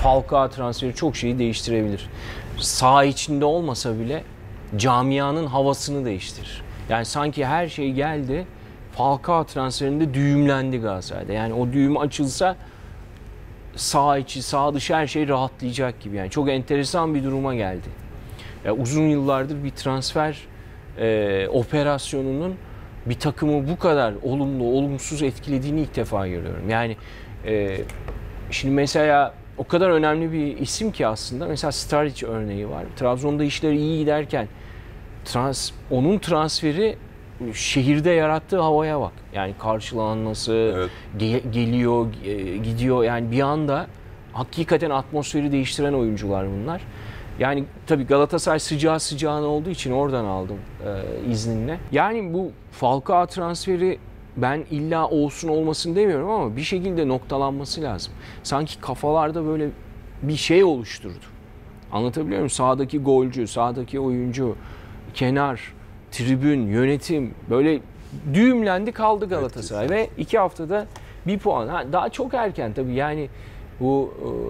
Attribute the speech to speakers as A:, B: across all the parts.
A: Falcao transferi çok şeyi değiştirebilir. Saha içinde olmasa bile camianın havasını değiştirir. Yani sanki her şey geldi, Falcao transferinde düğümlendi Galatasaray'da. Yani o düğüm açılsa sağ içi, sağ dışı her şey rahatlayacak gibi. Yani çok enteresan bir duruma geldi. Yani uzun yıllardır bir transfer operasyonunun bir takımı bu kadar olumlu, olumsuz etkilediğini ilk defa görüyorum. Yani şimdi mesela o kadar önemli bir isim ki aslında. Mesela Staric örneği var. Trabzon'da işleri iyi giderken onun transferi şehirde yarattığı havaya bak. Yani karşılanması, evet, geliyor, gidiyor. Yani bir anda hakikaten atmosferi değiştiren oyuncular bunlar. Yani tabii Galatasaray sıcağı sıcağına olduğu için oradan aldım izninle. Yani bu Falcao transferi ben illa olsun olmasın demiyorum ama bir şekilde noktalanması lazım. Sanki kafalarda böyle bir şey oluşturdu. Anlatabiliyor muyum? Sağdaki golcü, sağdaki oyuncu, kenar, tribün, yönetim böyle düğümlendi kaldı Galatasaray. Evet, ve 2 haftada 1 puan. Daha çok erken tabii yani bu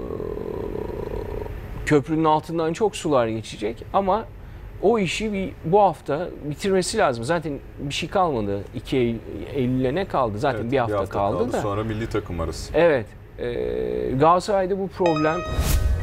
A: köprünün altından çok sular geçecek ama o işi bu hafta bitirmesi lazım. Zaten bir şey kalmadı. 2 Eylül'e ne kaldı? Zaten evet, bir hafta kaldı da.
B: Sonra milli takım arası.
A: Evet. Galatasaray'da bu problem